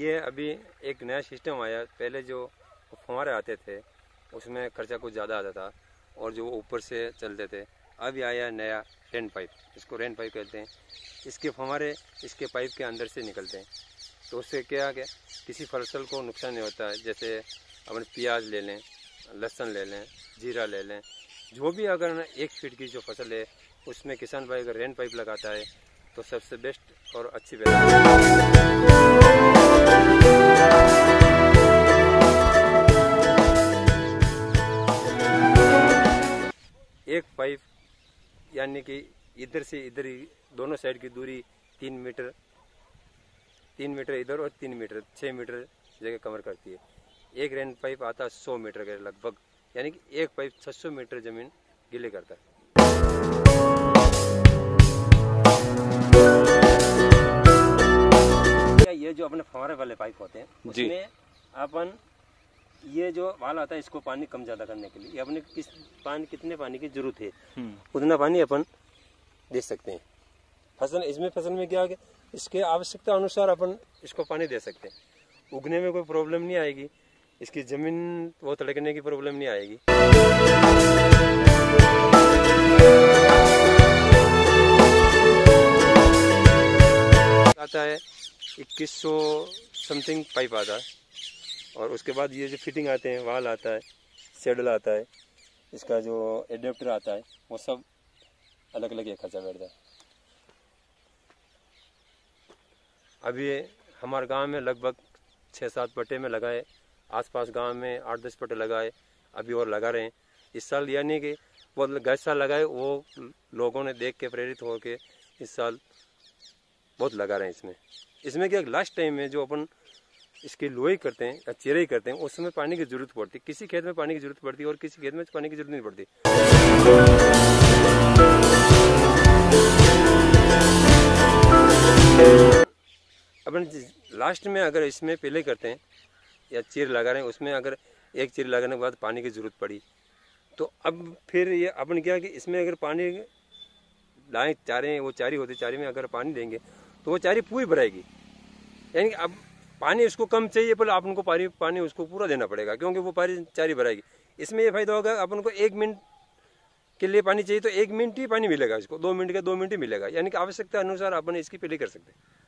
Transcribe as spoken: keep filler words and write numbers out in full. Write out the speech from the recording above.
ये अभी एक नया सिस्टम आया। पहले जो फव्वारे आते थे उसमें खर्चा कुछ ज़्यादा आता था और जो ऊपर से चलते थे। अभी आया नया रेन पाइप, इसको रेन पाइप कहते हैं। इसके फव्वारे इसके पाइप के अंदर से निकलते हैं, तो उससे क्या क्या किसी फसल को नुकसान नहीं होता है। जैसे अपन प्याज ले लें, लहसुन ले लें, जीरा ले लें, जो भी अगर एक फीट की जो फसल है उसमें किसान भाई अगर रेन पाइप लगाता है तो सबसे बेस्ट और अच्छी एक पाइप यानी कि इधर से इधर ही दोनों साइड की दूरी तीन मीटर तीन मीटर इधर और तीन मीटर छः मीटर जगह कवर करती है। एक रेन पाइप आता है सौ मीटर के लगभग, यानी कि एक पाइप छह सौ मीटर जमीन गीले करता है। ये जो अपने फव्वारे वाले पाइप होते हैं उसमें अपन ये जो वाल आता है इसको पानी कम ज्यादा करने के लिए अपने किस पानी कितने पानी की जरूरत है उतना पानी अपन दे सकते हैं। फसल इसमें फसल में क्या है, इसके आवश्यकता अनुसार अपन इसको पानी दे सकते हैं। उगने में कोई प्रॉब्लम नहीं आएगी, इसकी जमीन वो तड़कने की प्रॉब्लम नहीं आएगी। आता है इक्कीस सौ समथिंग पाइप आता है और उसके बाद ये जो फिटिंग आते हैं, वाल आता है, सेडल आता है, इसका जो एडेप्टर आता है, वो सब अलग अलग एक खर्चा बैठता है। अभी हमारे गांव में लगभग छः सात पट्टे में लगाए, आसपास गांव में आठ दस पट्टे लगाए, अभी और लगा रहे हैं इस साल। यानी कि वो गए साल लगाए वो लोगों ने देख के प्रेरित हो के इस साल बहुत लगा रहे हैं इसमें। इसमें क्या लास्ट टाइम में जो अपन इसकी लोई करते हैं या चिराई करते हैं उसमें पानी की जरूरत पड़ती है। किसी खेत में पानी की जरूरत पड़ती है और किसी खेत में पानी की जरूरत नहीं पड़ती। अपन लास्ट में अगर इसमें पहले करते हैं या चीर लगा रहे हैं, उसमें अगर एक चीर लगाने के बाद पानी की जरूरत पड़ी तो अब फिर ये अपन क्या कि इसमें अगर पानी लाए चारे, वो चारी होती चारी में अगर पानी देंगे तो वो चारी पूरी भराएगी। यानी कि अब पानी उसको कम चाहिए पर अपन को पानी पानी उसको पूरा देना पड़ेगा क्योंकि वो पानी चारी भराएगी। इसमें ये फायदा होगा अपन को एक मिनट के लिए पानी चाहिए तो एक मिनट ही पानी मिलेगा, इसको दो मिनट का दो मिनट ही मिलेगा। यानी कि आवश्यकता अनुसार अपन इसकी पहले कर सकते हैं।